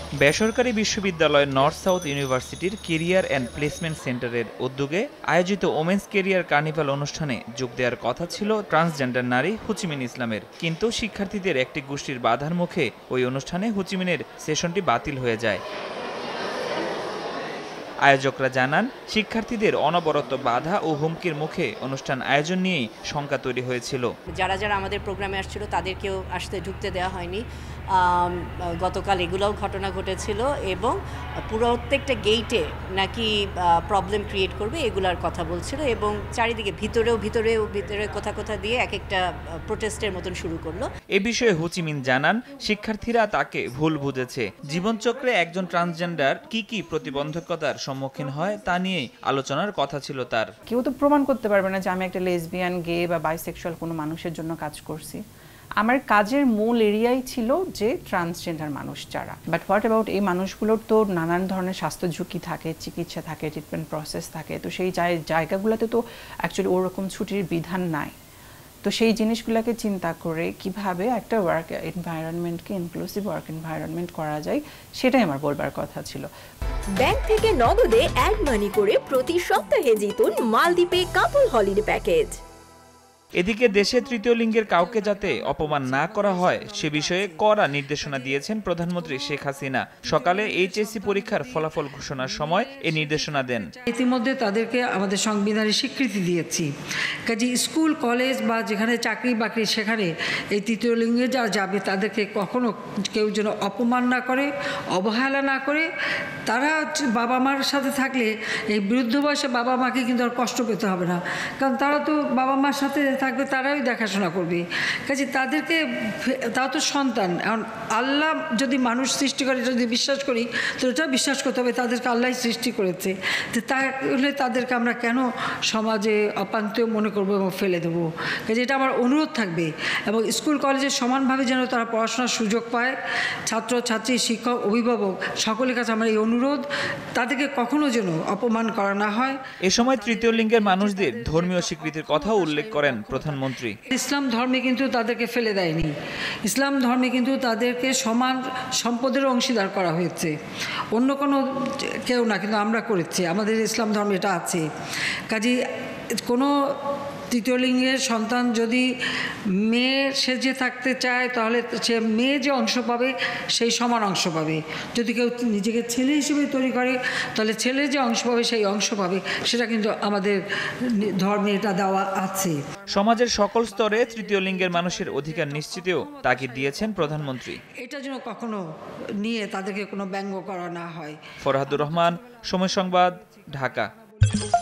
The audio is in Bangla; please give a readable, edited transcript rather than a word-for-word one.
বেসরকারি বিশ্ববিদ্যালয় নর্থ সাউথ ইউনিভার্সিটির কেরিয়ার অ্যান্ড প্লেসমেন্ট সেন্টারের উদ্যোগে আয়োজিত ওমেন্স কেরিয়ার কার্নিভাল অনুষ্ঠানে যোগ দেওয়ার কথা ছিল ট্রান্সজেন্ডার নারী হুচিমিন ইসলামের, কিন্তু শিক্ষার্থীদের একটি গোষ্ঠীর বাধার মুখে ওই অনুষ্ঠানে হুচিমিনের সেশনটি বাতিল হয়ে যায়। আয়োজকরা জানান, শিক্ষার্থীদের অনবরত বাধা ও হুমকির মুখে অনুষ্ঠান আয়োজন নিয়েই শঙ্কা তৈরি হয়েছিল। যারা আমাদের প্রোগ্রামে আসছিল তাদেরকেও ঢুকতে দেওয়া হয়নি। গতকাল এগুলোও ঘটনা ঘটেছিল এবং প্রত্যেকটা গেইটে নাকি প্রবলেম ক্রিয়েট করবে এগুলার কথা বলছিল এবং চারিদিকে ভিতরে কোথা দিয়ে এক একটা প্রোটেস্টের মতন শুরু করলো। এ বিষয়ে হুচিমিন জানান, শিক্ষার্থীরা তাকে ভুল বুঝেছে। জীবনচক্রে একজন ট্রান্সজেন্ডার কি প্রতিবন্ধকতার সম্মুখীন হয় তা নিয়েই আলোচনার কথা ছিল তার। কেউ তো প্রমাণ করতে পারবে না যে আমি একটা লেসবিয়ান, গে বা বাইসেক্সুয়াল কোনো মানুষের জন্য কাজ করছি। আমার কাজের মূল এরিয়াই ছিল যে ট্রান্সজেন্ডার মানুষ যারা। বাট হোয়াট অ্যাবাউট এই মানুষগুলোর তো নানান ধরনের স্বাস্থ্য ঝুঁকি থাকে, চিকিৎসা থাকে, ট্রিটমেন্ট প্রসেস থাকে। তো সেই জায়গাগুলোতে তো অ্যাকচুয়ালি ওরকম ছুটির বিধান নাই। তো সেই জিনিসগুলোকে চিন্তা করে কিভাবে একটা ওয়ার্ক এনভায়রনমেন্টকে ইনক্লুসিভ ওয়ার্ক এনভায়রনমেন্ট করা যায় সেটাই আমার বলবার কথা ছিল। ব্যাংক থেকে নগদে অ্যাড মানি করে প্রতি সপ্তাহে জিতুন মালদ্বীপে কাপল হলিডে প্যাকেজ। এদিকে দেশে তৃতীয় লিঙ্গের কাউকে যাতে অপমান না করা হয় সে বিষয়ে কড়া নির্দেশনা দিয়েছেন প্রধানমন্ত্রী শেখ হাসিনা। সকালে এইচএসসি পরীক্ষার ফলাফল ঘোষণার সময় এই নির্দেশনা দেন। ইতিমধ্যে তাদেরকে আমাদের সংবিধানে স্বীকৃতি দিয়েছি, কাজে স্কুল কলেজ বা যেখানে চাকরি বাকরি সেখানে এই তৃতীয় লিঙ্গে যারা যাবে তাদেরকে কখনো কেউ যেন অপমান না করে, অবহেলা না করে। তারা বাবা মার সাথে থাকলে এই বৃদ্ধ বয়সে বাবা মাকে কিন্তু আর কষ্ট পেতে হবে না, কারণ তারা তো বাবা মার সাথে থাকবে, তারাই দেখাশোনা করবে। কাজে তাদেরকে, তারা তো সন্তান। এখন আল্লাহ যদি মানুষ সৃষ্টি করে যদি বিশ্বাস করি তো এটা বিশ্বাস করতে হবে তাদেরকে আল্লাহ সৃষ্টি করেছে। তো তাহলে তাদেরকে আমরা কেন সমাজে অপান্তেয় মনে করবো এবং ফেলে দেবো? কাজে এটা আমার অনুরোধ থাকবে এবং স্কুল কলেজে সমানভাবে যেন তারা পড়াশোনার সুযোগ পায়। ছাত্র ছাত্রী, শিক্ষক, অভিভাবক সকলের কাছে আমার এই অনুরোধ, তাদেরকে কখনো যেন অপমান করা না হয়। এ সময় তৃতীয় লিঙ্গের মানুষদের ধর্মীয় স্বীকৃতির কথাও উল্লেখ করেন প্রধানমন্ত্রী। ইসলাম ধর্মে কিন্তু তাদেরকে ফেলে দেয়নি। ইসলাম ধর্মে কিন্তু তাদেরকে সমান সম্পদের অংশীদার করা হয়েছে। অন্য কোনো কেউ না, কিন্তু আমরা করেছি, আমাদের ইসলাম ধর্মে এটা আছে। কাজেই কোনো তৃতীয় লিঙ্গের সন্তান যদি মেয়ে সেজে থাকতে চায় তাহলে সে মেয়ে যে অংশ পাবে সেই সমান অংশ পাবে। যদি কেউ নিজেকে ছেলে হিসেবে তৈরি করে তাহলে ছেলে যে অংশ পাবে সেই অংশ পাবে। সেটা কিন্তু আমাদের ধর্মে এটা দেওয়া আছে। সমাজের সকল স্তরে তৃতীয় লিঙ্গের মানুষের অধিকার নিশ্চিতেও তাগিদ দিয়েছেন প্রধানমন্ত্রী। এটা যেন কখনো নিয়ে তাদেরকে কোনো ব্যঙ্গ করা না হয়। ফরহাদুর রহমান, সময় সংবাদ, ঢাকা।